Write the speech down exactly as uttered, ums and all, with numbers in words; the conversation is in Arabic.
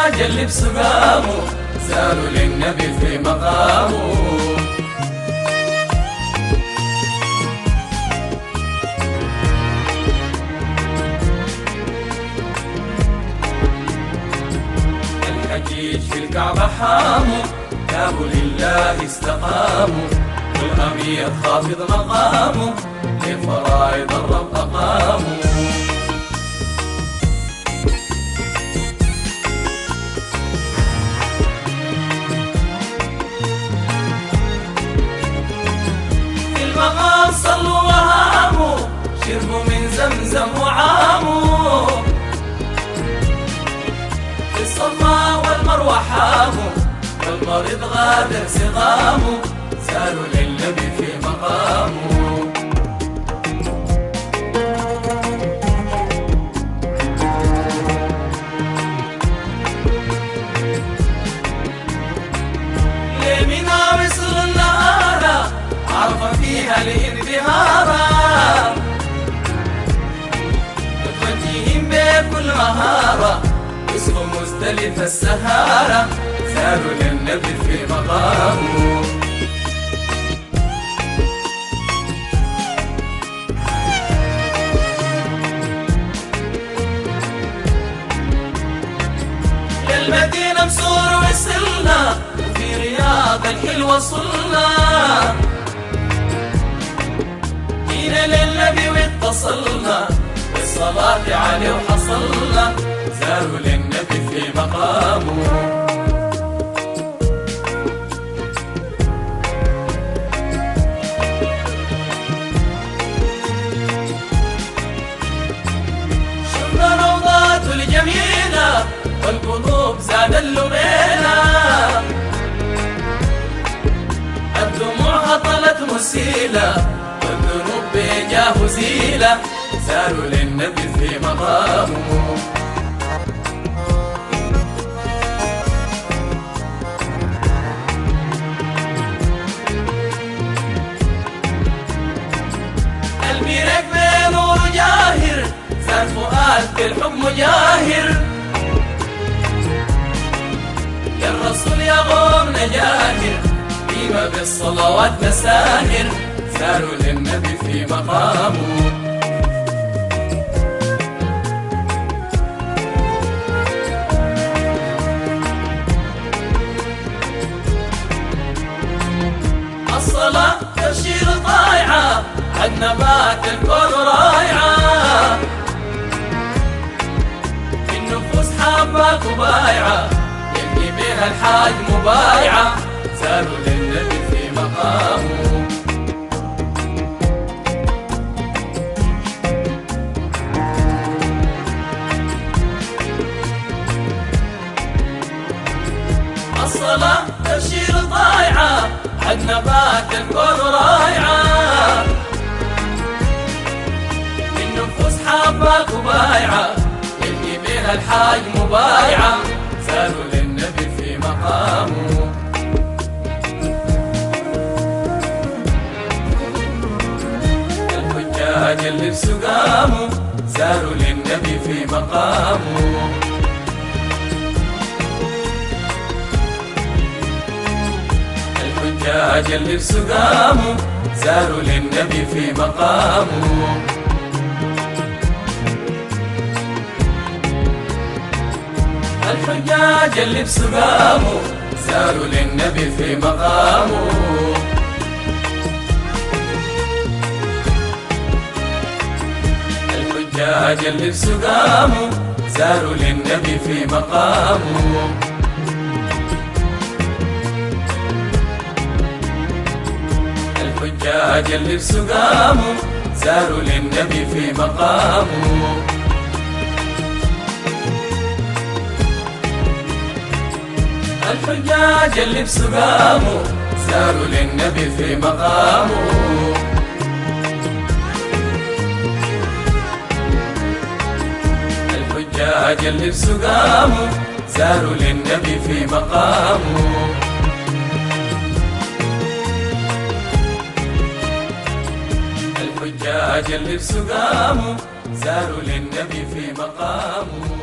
جلب سقامه ساروا للنبي في مقامه. الحجيج في الكعبة حاموا تابوا لله استقاموا، والأمير خافض مقامه لفرائض الرب أقاموا. المقام صلوا وهاموا شربوا من زمزم وعاموا، في الصفا والمروة حاموا والمريض غادر سقاموا، سالوا للنبي في مقامه. لمنا وصل النهار عرف فيها الانبهار، وتوجيهم بكل مهارة اسمه مزدلفة السهارة، ساروا للنبي في مقامه. للمدينة مسور وصلنا وفي رياض الحلوة صلنا، جينا للنبي واتصلنا بالصلاة عليه وحصلنا، ساروا للنبي في مقامه. شفنا روضاته الجميلة والقلوب زاد اللبيلة، الدموع هطلت مسيلة والذنوب بجاه زيلة، ساروا للنبي في مقامه. قلبي ركب نور جاهر زاد فؤاد بالحب مجاهر، يا الرسول يا قوم نجاهر قيمة بالصلوات نساهر، ساروا للنبي في مقامه. الصلاة تبشير طايعة حد نبات الكون رايعة، النفوس حاباك وبايعة يلقي بها الحاج مبايعة، ساروا للنبي في مقامه. الصلاة تبشير طايعة حد نبات الكون رايعة، النفوس حاباك وبايعة يلقي بها الحاج مبايعة، ساروا للنبي في مقامه. الحجاج اللي بسقامه ساروا للنبي في مقامه. الحجاج اللي بسقامه ساروا للنبي في مقامه. الحجاج اللي بسقامه ساروا للنبي في مقامه. الحجاج اللي بسقامه ساروا للنبي في مقامه. الحجاج اللي بسقامه ساروا للنبي في مقامه. الحجاج اللي بسقامه ساروا للنبي في مقامه. الحجاج اللي بسقامه ساروا للنبي في مقامه. الحجاج اللي بسقامه ساروا للنبي في مقامه.